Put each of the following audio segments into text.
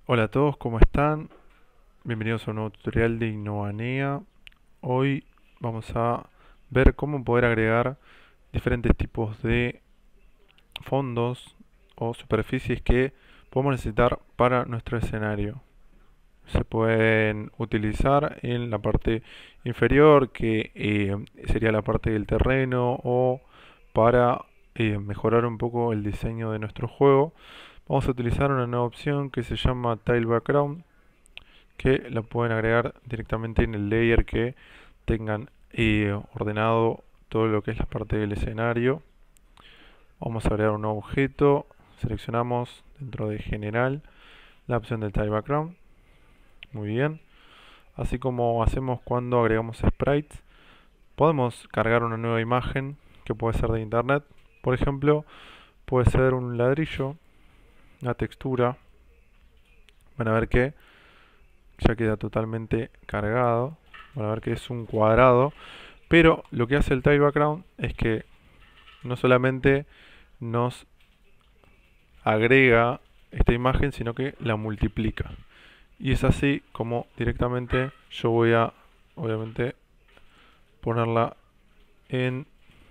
Hola a todos, ¿cómo están? Bienvenidos a un nuevo tutorial de Innovanea. Hoy vamos a ver cómo poder agregar diferentes tipos de fondos o superficies que podemos necesitar para nuestro escenario. Se pueden utilizar en la parte inferior, que sería la parte del terreno, o para mejorar un poco el diseño de nuestro juego. Vamos a utilizar una nueva opción que se llama Tile Background, que la pueden agregar directamente en el layer que tengan ordenado todo lo que es la parte del escenario. Vamos a agregar un nuevo objeto, seleccionamos dentro de general la opción del Tile Background. Muy bien. Así como hacemos cuando agregamos sprites, podemos cargar una nueva imagen que puede ser de internet. Por ejemplo, puede ser un ladrillo, una textura. Van a ver que ya queda totalmente cargado. Van a ver que es un cuadrado. Pero lo que hace el Tile Background es que no solamente nos agrega esta imagen, sino que la multiplica. Y es así como directamente yo voy a, obviamente, ponerla en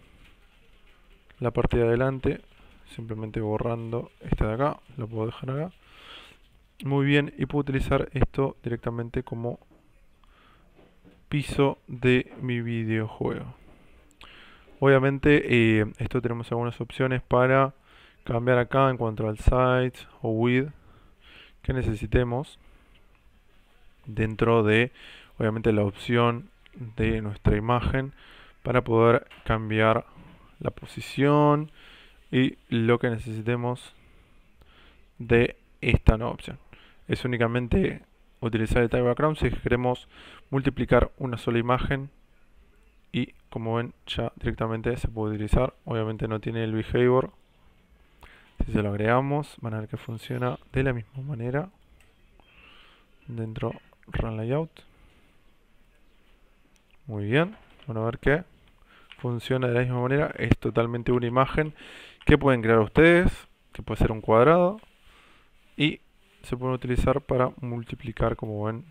la parte de adelante, simplemente borrando esta de acá, lo puedo dejar acá. Muy bien, y puedo utilizar esto directamente como piso de mi videojuego. Obviamente, esto tenemos algunas opciones para cambiar acá en cuanto al size o width que necesitemos dentro de, obviamente, la opción de nuestra imagen para poder cambiar la posición y lo que necesitemos de esta nueva opción. Es únicamente utilizar el Tile Background si queremos multiplicar una sola imagen, y como ven ya directamente se puede utilizar. Obviamente no tiene el behavior. Si se lo agregamos van a ver que funciona de la misma manera dentro Run Layout. Muy bien, van a ver que funciona de la misma manera. Es totalmente una imagen que pueden crear ustedes, que puede ser un cuadrado, y se puede utilizar para multiplicar, como ven,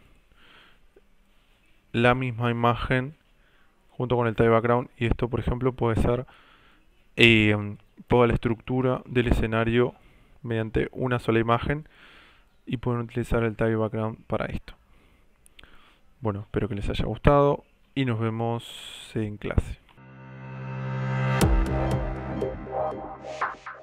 la misma imagen junto con el Tile Background. Y esto, por ejemplo, puede ser toda la estructura del escenario mediante una sola imagen, y pueden utilizar el Tile Background para esto. Bueno, espero que les haya gustado y nos vemos en clase.